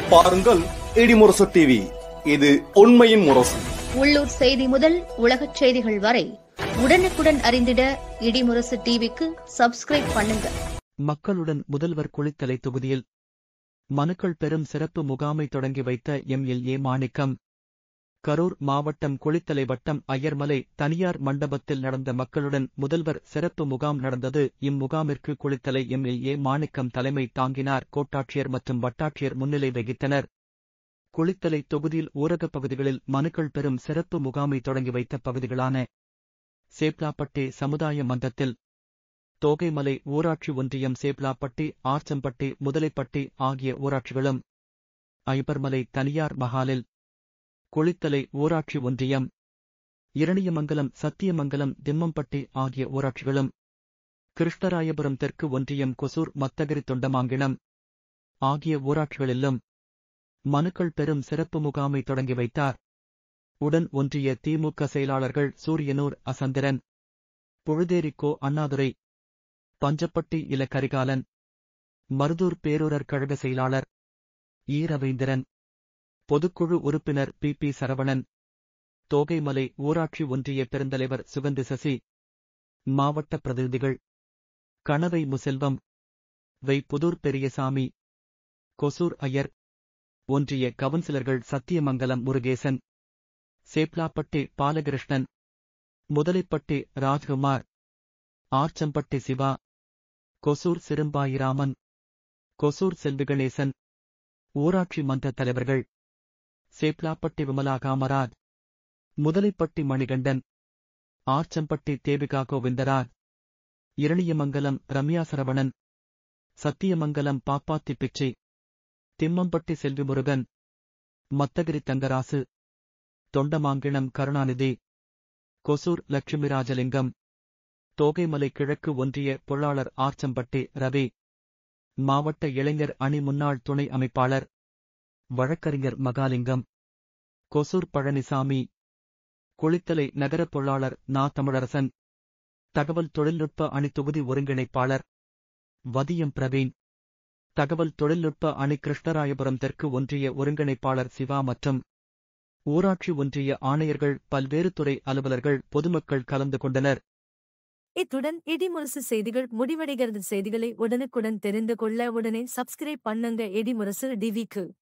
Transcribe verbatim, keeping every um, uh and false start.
பாருங்கள் இடிமுரசு டிவி. இது உண்மையின் முரசு. உள்ளூர் செய்தி முதல் உலகச் செய்திகள் வரை உடனுக்குடன் அறிந்திட இடிமுரசு டிவிக்கு சப்ஸ்கிரைப் பண்ணுங்க. மக்களுடன் முதல்வர் குளித்தலை தொகுதியில் மனுக்கள் பெறும் சிறப்பு முகாமை தொடங்கி வைத்த M L A Manickam. Karur மாவட்டம் குளித்தலை வட்டம் ஐயர்மலை தனியார் மண்டபத்தில் நடந்த மக்களுடன் முதல்வர் சிறப்பு முகாம் நடந்தது. இம்முகாமிற்கு Kulithalai M L A Manickam தலைமை தாங்கினார். கோட்டாட்சியர் மற்றும் வட்டாட்சியர் முன்னிலை வகித்தனர். குளித்தலை தொகுதியில் ஊரகப் பகுதிகளில் மனுக்கள் பெறும் சிறப்பு முகாமை தொடங்கி வைத்த பகுதிகளான சேப்லாப்பட்டி சமுதாய மன்றத்தில், தோகைமலை ஊராட்சி ஒன்றியம் சேப்லாப்பட்டி, ஆர்ச்சம்பட்டி, முதலைப்பட்டி ஆகிய ஊராட்சிகளும், ஐபர்மலை தனியார் மஹாலில், குளித்தலை ஊராட்சி ஒன்றியம், இரணியமங்கலம், சத்தியமங்கலம், திம்மம்பட்டி ஆகிய ஊராட்சிகளும், கிருஷ்ணராயபுரம் தெற்கு ஒன்றியம், கொசூர், மத்தகிரி, தொண்டமாங்கிணம் ஆகிய ஊராட்சிகளிலும் மனுக்கள் பெறும் சிறப்பு முகாமை தொடங்கி வைத்தார். உடன் ஒன்றிய திமுக செயலாளர்கள் சூரியனூர் அசந்திரன், புழுதேரி கோ அண்ணாதுரை, பஞ்சப்பட்டி இல கரிகாலன், மருதூர் பேரூரர் கழக செயலாளர் ஈ ரவீந்திரன், பொதுக்குழு உறுப்பினர் பி பி சரவணன், தோகைமலை ஊராட்சி ஒன்றிய பெருந்தலைவர் சுகந்தி சசி, மாவட்ட பிரதிநிதிகள் கணவை முசெல்வம், வை புதூர் பெரியசாமி, கொசூர் ஐயர், ஒன்றிய கவுன்சிலர்கள் சத்தியமங்கலம் முருகேசன், சேப்லாப்பட்டி பாலகிருஷ்ணன், முதலைப்பட்டி ராஜ்குமார், ஆர்ச்சம்பட்டி சிவா, கொசூர் சிறும்பாயிராமன், கொசூர் செல்விகணேசன், ஊராட்சி மன்ற தலைவர்கள் சேப்லாப்பட்டி விமலா காமராஜ், முதலைப்பட்டி மணிகண்டன், ஆர்ச்சம்பட்டி தேவிகா கோவிந்தராஜ், இரணியமங்கலம் ரம்யா சரவணன், சத்தியமங்கலம் பாப்பாத்தி பிச்சை, திம்மம்பட்டி செல்விமுருகன், மத்தகிரி தங்கராசு, தொண்டமாங்கிணம் கருணாநிதி, கொசூர் லட்சுமிராஜலிங்கம், தோகைமலை கிழக்கு ஒன்றிய பொருளாளர் ஆர்ச்சம்பட்டி ரவி, மாவட்ட இளைஞர் அணி முன்னாள் துணை அமைப்பாளர் வழக்கறிஞர் மகாலிங்கம், கொசூர் பழனிசாமி, குளித்தலை நகர பொருளாளர் நா தமிழரசன், தகவல் தொழில்நுட்ப அணி தொகுதி ஒருங்கிணைப்பாளர் வதியம் பிரவீன், தகவல் தொழில்நுட்ப அணி கிருஷ்ணராயபுரம் தெற்கு ஒன்றிய ஒருங்கிணைப்பாளர் சிவா மற்றும் ஊராட்சி ஒன்றிய ஆணையர்கள், பல்வேறு துறை அலுவலர்கள், பொதுமக்கள் கலந்து கொண்டனர். இத்துடன் இடிமுரசு செய்திகள் முடிவடைகிறது. செய்திகளை உடனுக்குடன் தெரிந்து கொள்ள உடனே சப்ஸ்கிரைப் பண்ணுங்க இடிமுரசு டிவிக்கு.